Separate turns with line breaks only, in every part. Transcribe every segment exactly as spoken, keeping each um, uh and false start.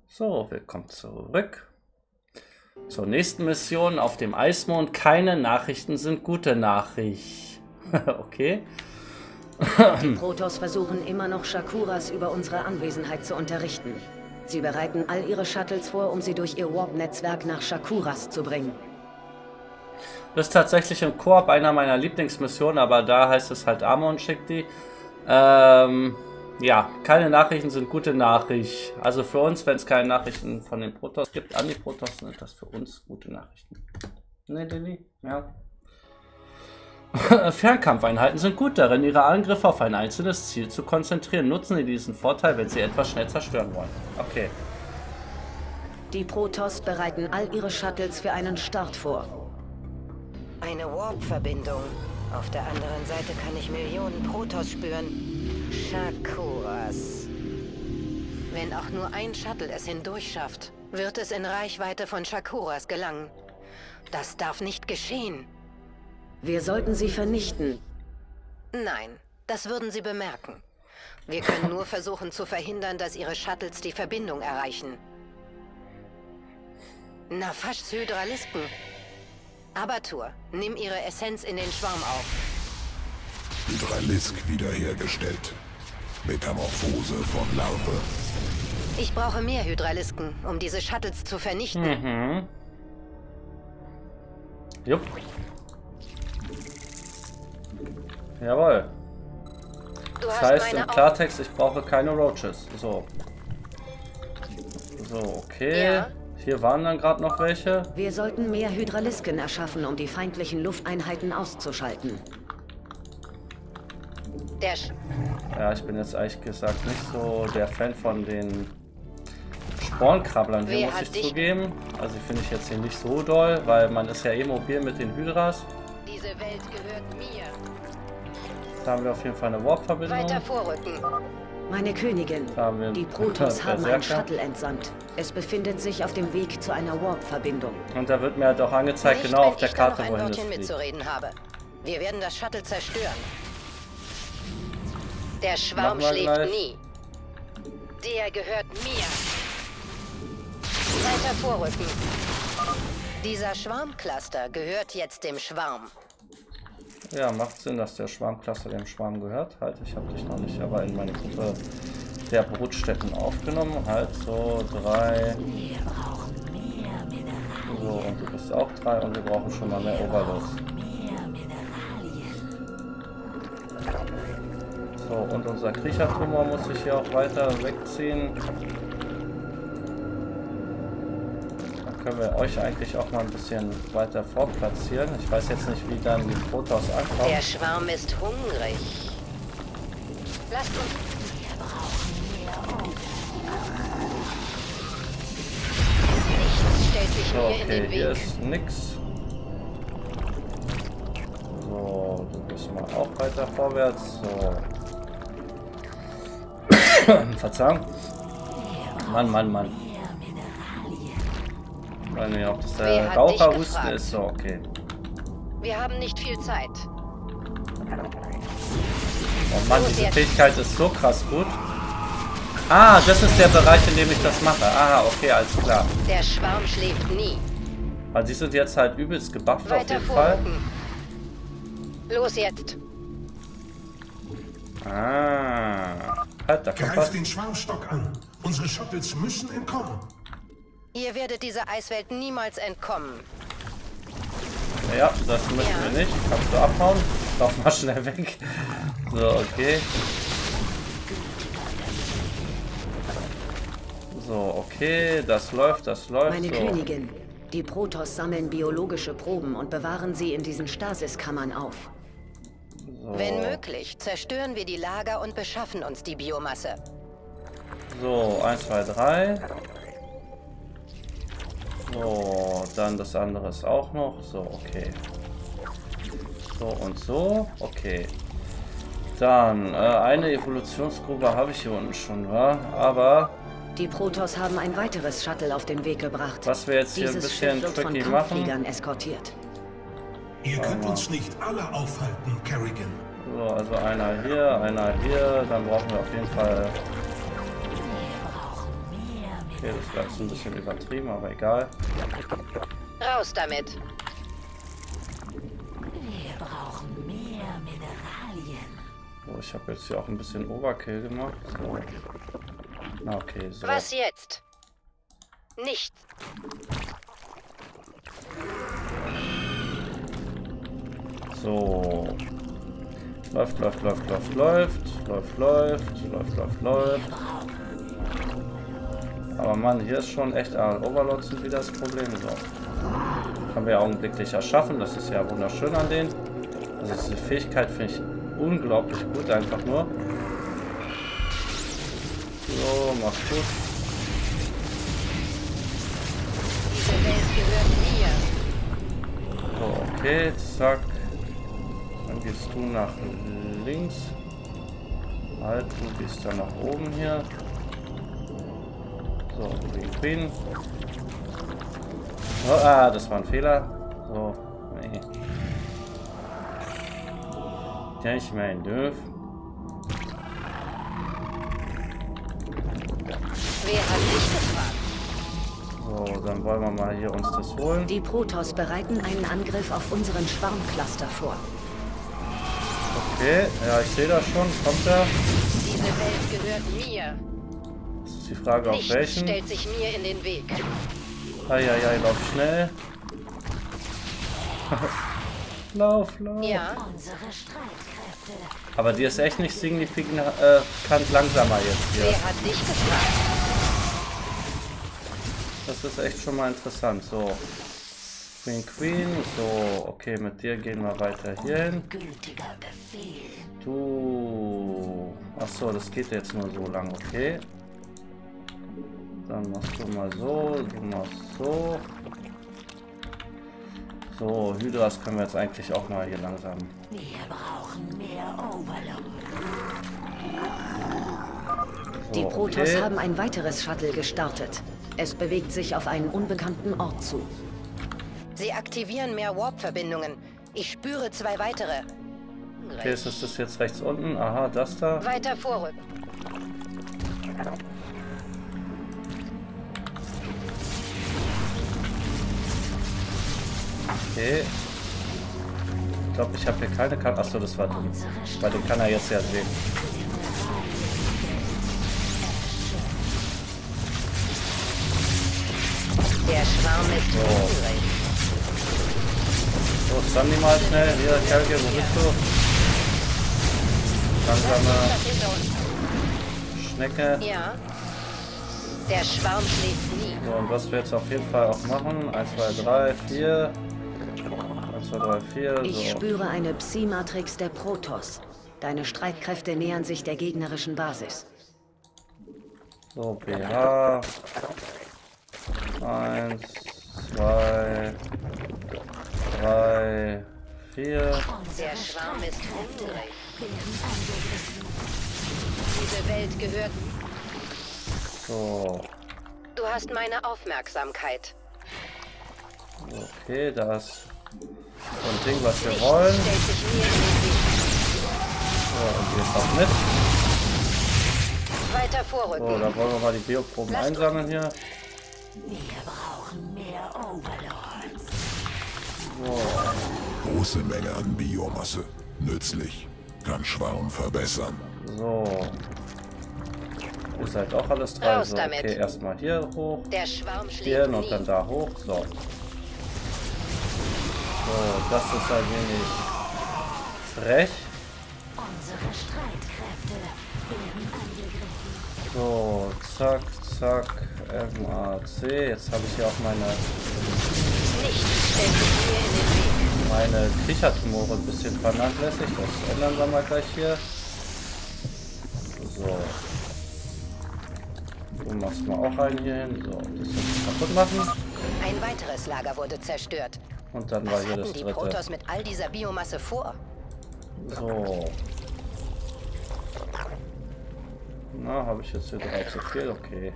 So, willkommen zurück zur nächsten Mission auf dem Eismond. Keine Nachrichten sind gute Nachrichten. Okay.
Die Protoss versuchen immer noch Shakuras über unsere Anwesenheit zu unterrichten. Sie bereiten all ihre Shuttles vor, um sie durch ihr Warp-Netzwerk nach Shakuras zu bringen.
Das ist tatsächlich im Koop einer meiner Lieblingsmissionen, aber da heißt es halt Amon schickt die. Ähm, ja, keine Nachrichten sind gute Nachrichten. Also für uns, wenn es keine Nachrichten von den Protoss gibt, an die Protoss, sind das für uns gute Nachrichten. Ne, Lilly? Ja. Fernkampfeinheiten sind gut darin, ihre Angriffe auf ein einzelnes Ziel zu konzentrieren. Nutzen Sie diesen Vorteil, wenn Sie etwas schnell zerstören wollen. Okay.
Die Protoss bereiten all ihre Shuttles für einen Start vor.
Eine Warp-Verbindung. Auf der anderen Seite kann ich Millionen Protoss spüren. Shakuras. Wenn auch nur ein Shuttle es hindurch schafft, wird es in Reichweite von Shakuras gelangen. Das darf nicht geschehen.
Wir sollten sie vernichten.
Nein, das würden sie bemerken. Wir können nur versuchen zu verhindern, dass ihre Shuttles die Verbindung erreichen. Nafaschs Hydralisken. Abatur, nimm ihre Essenz in den Schwarm auf.
Hydralisk wiederhergestellt. Metamorphose von Larve.
Ich brauche mehr Hydralisken, um diese Shuttles zu vernichten.
Mhm. Jupp. Jawohl.
Du
Das
hast
heißt
meine
im Klartext, ich brauche keine Roaches. So. So, okay.
Ja.
Hier waren dann gerade noch welche.
Wir sollten mehr Hydralisken erschaffen, um die feindlichen Lufteinheiten auszuschalten.
Der Sch
Ja, ich bin jetzt ehrlich gesagt nicht so der Fan von den Spornkrabblern hier,
Wer
muss
hat
ich
dich-
zugeben. Also die finde ich jetzt hier nicht so doll, weil man ist ja eh mobil mit den Hydras.
Diese Welt gehört mir.
Da haben wir auf jeden Fall eine Warp-Verbindung.
Weiter vorrücken.
Meine Königin,
Da haben wir
die Protoss haben ein
Berserker.
Shuttle entsandt. Es befindet sich auf dem Weg zu einer Warp-Verbindung.
Und da wird mir halt auch angezeigt,
Nicht,
genau
wenn
auf der
ich da noch
Karte,
ein
wohin es
Wörtchen
fliegt.
mitzureden habe. Wir werden das Shuttle zerstören. Der
Machen
Schwarm
wir
schläft
gleich.
nie. Der gehört mir. Weiter vorrücken. Dieser Schwarmcluster gehört jetzt dem Schwarm.
Ja, macht Sinn, dass der Schwarmcluster dem Schwarm gehört. Halt, ich habe dich noch nicht aber in meine Gruppe der Brutstätten aufgenommen. Halt, so, drei. So, und du bist auch drei und wir brauchen schon mal mehr Overloads. So, und unser Kriechertumor muss ich hier auch weiter wegziehen. Dann können wir euch eigentlich auch mal ein bisschen weiter vorplatzieren. Ich weiß jetzt nicht, wie dann die Protoss ankommen.
Der Schwarm ist hungrig. Lasst uns... Nichts stellt sich
So,
mir in
okay,
den
hier
Weg.
ist nix. So, du gehst mal auch weiter vorwärts. So. Verzeihung. Mann, Mann, Mann. Ich weiß nicht, ob das
Wer
der
hat
Raucherhusten
dich gefragt?
ist. So, okay.
Wir haben nicht viel Zeit.
Oh Mann,
Los
diese
jetzt.
Fähigkeit ist so krass gut. Ah, das ist der Bereich, in dem ich das mache. Ah, okay, alles klar.
Der Schwarm schläft nie.
Weil sie sind jetzt halt übelst gebufft auf
Weiter
jeden Fall.
vorrücken. Los jetzt.
Ah. Halt, da kommt
Greif
was.
den Schwarmstock an. Unsere Shuttles müssen entkommen.
Ihr werdet dieser Eiswelt niemals entkommen.
Ja, das müssen
Ja.
wir nicht. Kannst du abhauen? Lauf mal schnell weg. So, okay. So, okay. Das läuft, das läuft.
Meine
so.
Königin, die Protoss sammeln biologische Proben und bewahren sie in diesen Stasiskammern auf.
So.
Wenn möglich, zerstören wir die Lager und beschaffen uns die Biomasse.
So, eins, zwei, drei. So, dann das andere ist auch noch. So, okay. So und so. Okay. Dann, äh, eine Evolutionsgrube habe ich hier unten schon, wa? Aber
Die Protoss haben ein weiteres Shuttle auf den Weg gebracht.
was wir jetzt hier ein
Dieses
bisschen
Schiff wird von
tricky machen.
Kampffliegern eskortiert.
Ihr könnt uns nicht alle aufhalten, Kerrigan.
So, also einer hier, einer hier. Dann brauchen wir auf jeden Fall Okay, das war jetzt ein bisschen übertrieben, aber egal.
Raus damit.
Wir brauchen mehr Mineralien.
So, ich habe jetzt hier auch ein bisschen Overkill gemacht. So. Na, okay, so.
Was jetzt? Nichts.
So. Läuft, läuft, läuft, läuft, läuft. Läuft, läuft, läuft, läuft, läuft. Aber Mann, hier ist schon echt ah, Overlords sind wieder das Problem. So. Können wir ja augenblicklich erschaffen. Das ist ja wunderschön an denen. Also diese Fähigkeit finde ich unglaublich gut, einfach nur. So, mach's gut.
Diese Welt gehört mir.
So, okay, zack. Dann gehst du nach links. Halt, du gehst dann nach oben hier. So, Queen, Queen. Oh, ah, das war ein Fehler. So, nee. Der nicht mehr in Dürf.
Wer hat dich gefragt?
So, dann wollen wir mal hier uns das holen.
Die Protoss bereiten einen Angriff auf unseren Schwarmcluster vor.
Okay, ja, ich sehe das schon. Kommt er?
Diese Welt gehört mir.
Das ist die Frage, auf
Nichts
welchen.
stellt sich mir in den Weg.
Eieiei, lauf schnell. Lauf, lauf.
Ja,
Unsere Streitkräfte.
Aber die ist echt nicht signifikant äh, langsamer jetzt hier.
wer hat dich gefragt?
Das ist echt schon mal interessant. So. Queen, Queen. So, okay, mit dir gehen wir weiter hier hin.
Gültiger Befehl.
Du. Achso, das geht jetzt nur so lang, okay. Dann machst du mal so, du machst so. So, Hydras können wir jetzt eigentlich auch mal hier langsam.
Wir brauchen mehr Overlord.
So,
Die Protoss
okay.
haben ein weiteres Shuttle gestartet. Es bewegt sich auf einen unbekannten Ort zu.
Sie aktivieren mehr Warp-Verbindungen. Ich spüre zwei weitere.
Okay, ist das das jetzt rechts unten? Aha, das da.
Weiter vorrücken.
Okay. Ich glaube, ich habe hier keine Karte. Achso, das war dumm. Weil den kann er jetzt ja sehen.
Der Schwarm ist
So.
hungrig.
So, stand die mal schnell. Hier, Kelke, wo bist du? Langsame
Das hinter uns.
Schnecke.
Ja. Der Schwarm schläft nie.
So, und was wir jetzt auf jeden Fall auch machen. eins, zwei, drei, vier. eins, zwei, drei, vier.
Ich
So.
spüre eine Psi-Matrix der Protoss. Deine Streitkräfte nähern sich der gegnerischen Basis.
So, B H. eins, zwei, drei, vier.
Der Schwarm ist hungrig. Diese Welt gehört.
So.
Du hast meine Aufmerksamkeit.
Okay, da ist so ein Ding, was wir wollen.
Stellt sich mir in den Weg.
So, und jetzt auch mit.
Weiter
So,
vorrücken.
da wollen wir mal die Bioproben
Lasst
einsammeln hier.
Wir brauchen mehr Overlords.
So,
Große Menge an Biomasse. Nützlich. Kann Schwarm verbessern.
so. Ihr seid auch alles drei.
Raus
So,
damit.
okay, erstmal hier hoch.
Der Schwarm schläft
Hier und
nie.
dann da hoch. So. So, das ist ein wenig frech.
Unsere Streitkräfte werden angegriffen.
So, zack, zack, M A C. Jetzt habe ich hier auch meine,
Nichts stellt sich mir in den Weg.
meine Kriechertumore ein bisschen vernachlässigt. Das ändern wir mal gleich hier. So. Du machst mal auch einen hier hin. So, das jetzt kaputt machen.
Ein weiteres Lager wurde zerstört.
Und dann war
Was
hier
hatten
das
die
dritte.
Protoss mit all dieser Biomasse vor?
So. Na, habe ich jetzt hier drei zu viel? Okay.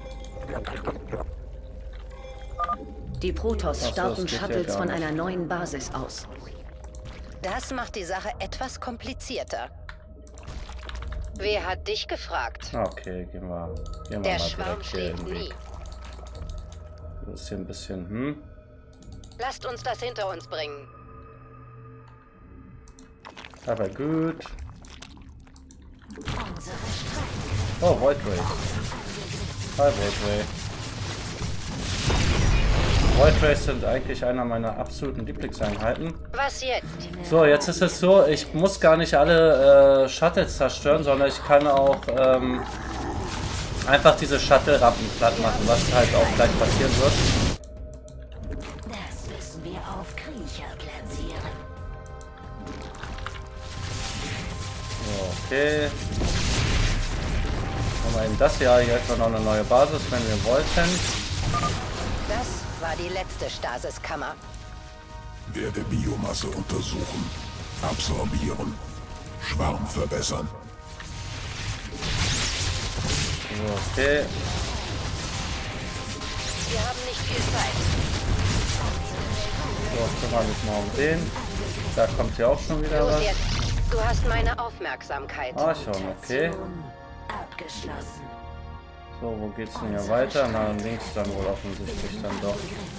Die Protoss
Ach so,
starten
das geht ja
Shuttles
gar
von
nicht.
einer neuen Basis aus.
Das macht die Sache etwas komplizierter. Wer hat dich gefragt?
Ah, okay, gehen wir, gehen wir
Der
mal
Schwarm
direkt hier
schläft
in die
nie.
Das ist hier ein bisschen, hm.
Lasst uns das hinter uns bringen.
Aber gut.
Unsere Streitkräfte
Oh, Void Ray. Hi, Void Ray. Void Rays sind eigentlich einer meiner absoluten Lieblingseinheiten.
Was jetzt?
So, jetzt ist es so, ich muss gar nicht alle äh, Shuttles zerstören, sondern ich kann auch ähm, einfach diese Shuttle-Rampen platt machen, was halt auch gleich passieren wird.
Das müssen wir auf Kriecher platzieren.
So, okay. Haben wir eben das hier, hier hätten wir noch eine neue Basis, wenn wir wollten.
Das war die letzte Stasiskammer.
Werde Biomasse untersuchen. Absorbieren. Schwarm verbessern.
So, okay.
Wir haben nicht viel Zeit.
So, kümmern mich mal um den. Da kommt ja auch schon wieder
Los
was.
jetzt. Du hast meine Aufmerksamkeit.
Ah, schon, okay.
Abgeschlossen.
So, wo geht's denn hier weiter? Na, links dann wohl offensichtlich dann doch.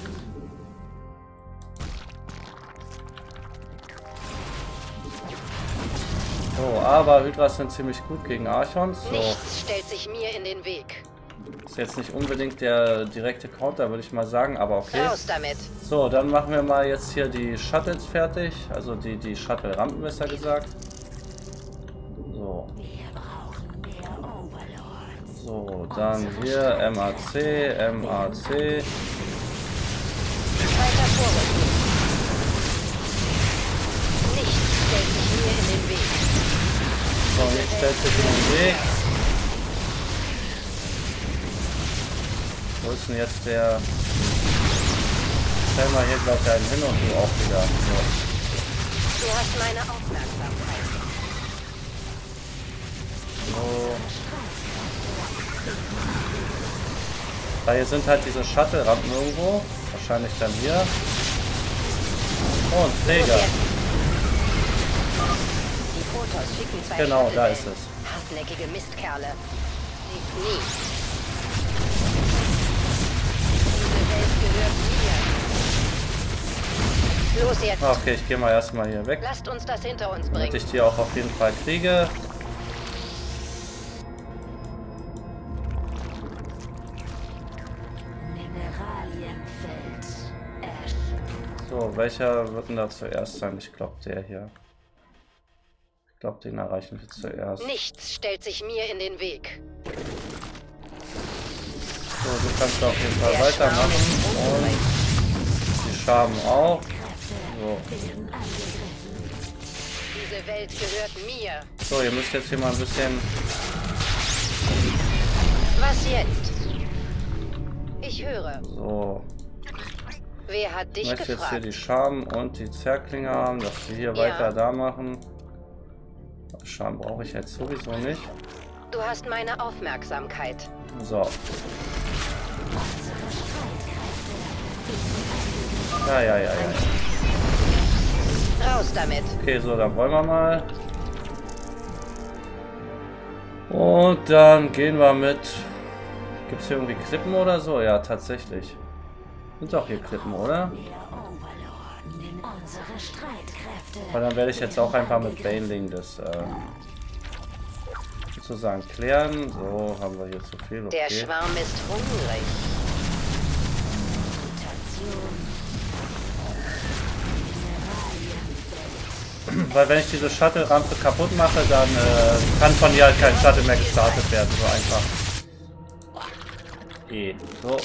So, aber Hydras sind ziemlich gut gegen Archons. So,
Nichts stellt sich mir in den Weg.
ist jetzt nicht unbedingt der direkte Counter, würde ich mal sagen, aber okay.
Raus damit.
So, dann machen wir mal jetzt hier die Shuttles fertig. Also die, die Shuttle-Rampen, besser gesagt. So.
Wir brauchen mehr Overlords.
So, dann hier M A C, M A C.
Weiter vorrücken. Nichts stellt sich mir in den Weg.
So, jetzt stellt sich in den Weg. Wo ist denn jetzt der... Stell mal hier gleich einen hin und du auch wieder. So.
Du hast meine Aufmerksamkeit.
So. Da hier sind halt diese Shuttle-Rampen irgendwo. Wahrscheinlich dann hier. Oh, ein Träger.
Die Protoss schicken zwei
Genau, da
Shuttlewellen.
ist es.
Hartnäckige Mistkerle. Siegt nie. Diese Welt gehört mir. Los jetzt.
Okay, ich gehe mal erstmal hier weg,
Lasst uns das hinter uns
damit
bringen.
ich die auch auf jeden Fall kriege.
Mineralienfeld. Ash.
So, welcher wird denn da zuerst sein? Ich glaube, der hier. Ich glaube, den erreichen wir zuerst.
Nichts stellt sich mir in den Weg.
So, du kannst auf jeden Fall
Der Schwarm
weitermachen.
ist
Und
unruhig.
die Schaben auch. So.
Diese Welt gehört mir.
So, ihr müsst jetzt hier mal ein bisschen...
Was jetzt? Ich höre.
So,
Wer hat
ich
dich
möchte jetzt hier
gefragt?
die Schaben und die Zerklinge haben, dass wir hier
Ja.
weiter da machen. Schaben brauche ich jetzt sowieso nicht.
Du hast meine Aufmerksamkeit.
So. Ja, ja, ja, ja.
Raus damit.
Okay, so, dann wollen wir mal. Und dann gehen wir mit... Gibt es hier irgendwie Klippen oder so? Ja, tatsächlich. Sind doch hier Klippen, oder?
Unsere Streitkräfte.
Aber dann werde ich jetzt auch einfach mit Baneling das äh, sozusagen klären. So, haben wir hier zu viel. Okay.
Der Schwarm ist hungrig.
Weil wenn ich diese Shuttle-Rampe kaputt mache, dann äh, kann von hier halt kein Shuttle mehr gestartet werden. So einfach. E. So.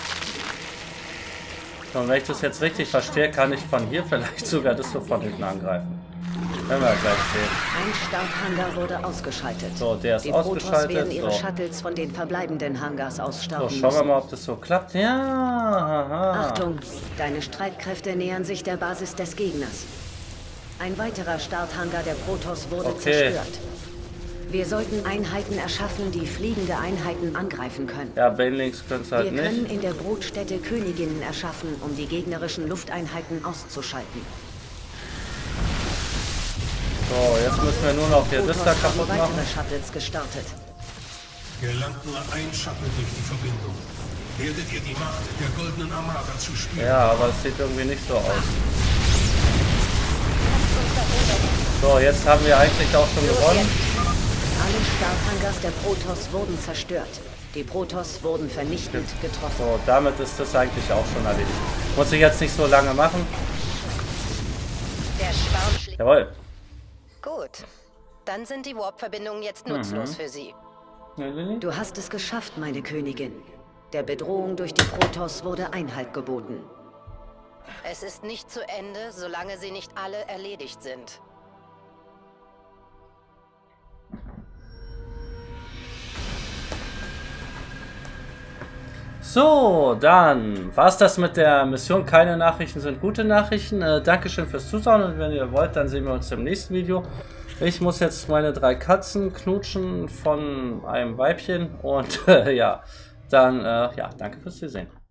Und wenn ich das jetzt richtig verstehe, kann ich von hier vielleicht sogar das so von hinten angreifen. Werden wir gleich sehen.
Ein Starthangar wurde ausgeschaltet.
So, der ist
Die Protoss
ausgeschaltet.
werden ihre
So.
Shuttles von den verbleibenden Hangars
So,
ausstarten
schauen wir
müssen.
mal, ob das so klappt. Ja, haha.
Achtung, deine Streitkräfte nähern sich der Basis des Gegners. Ein weiterer Starthangar der Protoss wurde
Okay.
zerstört. Wir sollten Einheiten erschaffen, die fliegende Einheiten angreifen können.
Ja, Banelings können es halt
Wir können
nicht.
in der Brutstätte Königinnen erschaffen, um die gegnerischen Lufteinheiten auszuschalten.
So, jetzt müssen wir nur noch hier das
Protoss
da
haben
kaputt machen.
weitere Shuttles gestartet.
Gelangt nur ein Shuttle durch die Verbindung. werdet ihr die Macht der Goldenen Armada zu spüren.
Ja, aber es sieht irgendwie nicht so aus. So, jetzt haben wir eigentlich auch schon gewonnen.
Alle Starthangars der Protoss wurden zerstört. Die Protoss wurden vernichtend getroffen.
So, damit ist das eigentlich auch schon erledigt. Muss ich jetzt nicht so lange machen.
Der Schwarm schlägt.
Jawohl.
Gut. Dann sind die Warp-Verbindungen jetzt nutzlos
Mhm.
für Sie.
Du hast es geschafft, meine Königin. Der Bedrohung durch die Protoss wurde Einhalt geboten.
Es ist nicht zu Ende, solange sie nicht alle erledigt sind.
So, dann war's das mit der Mission. Keine Nachrichten sind gute Nachrichten. Äh, Dankeschön fürs Zuschauen und wenn ihr wollt, dann sehen wir uns im nächsten Video. Ich muss jetzt meine drei Katzen knutschen von einem Weibchen und äh, ja, dann, äh, ja, danke fürs Zusehen.